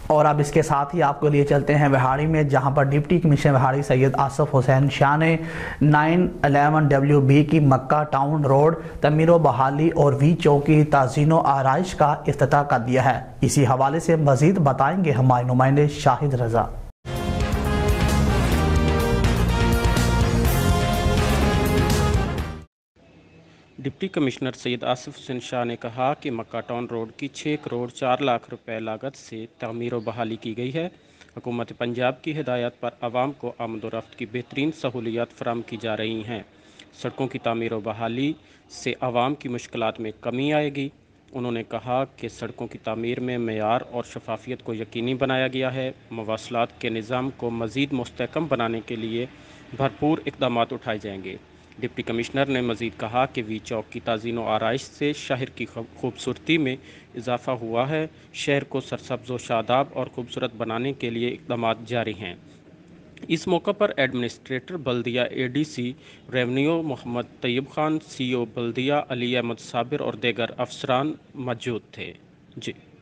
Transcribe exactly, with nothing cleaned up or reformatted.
اور اب اس کے ساتھ ہی آپ کو لیے چلتے ہیں وہاڑی میں، جہاں پر ڈپٹی کمشنر وہاڑی سید آصف حسین شاہ نے نائن الیون ڈبلیو بی کی مکہ ٹاؤن روڈ تعمیر و بحالی اور وی چوک کی تزئین و آرائش کا افتتاح کر دیا ہے۔ اسی حوالے سے مزید بتائیں گے ہمارے نمائندے شاہد رضا۔ ڈپٹی کمشنر سید آصف حسین شاہ نے کہا کہ مکہ ٹاؤن روڈ کی چھ کروڑ چار لاکھ روپے لاگت سے تعمیر و بحالی کی گئی ہے۔ حکومت پنجاب کی ہدایات پر عوام کو آمد و رفت کی بہترین سہولیات فراہم کی جا رہی ہیں۔ سڑکوں کی تعمیر و بحالی سے عوام کی مشکلات میں کمی آئے گی۔ انہوں نے کہا کہ سڑکوں کی تعمیر میں معیار اور شفافیت کو یقینی بنایا گیا ہے۔ مواصلات کے نظام کو مزید مستحکم بنانے کے لیے بھرپور اقدامات اٹھائے جائیں گے۔ ڈپٹی کمشنر نے مزید کہا کہ وی چوک کی تزئین و آرائش سے شہر کی خوبصورتی میں اضافہ ہوا ہے۔ شہر کو سرسبز و شاداب اور خوبصورت بنانے کے لیے اقدامات جاری ہیں۔ اس موقع پر ایڈمنسٹریٹر بلدیہ A D C revenue Muhammad Tayyab Khan, C O بلدیہ علی احمد صابر اور دیگر افسران موجود تھے۔ جی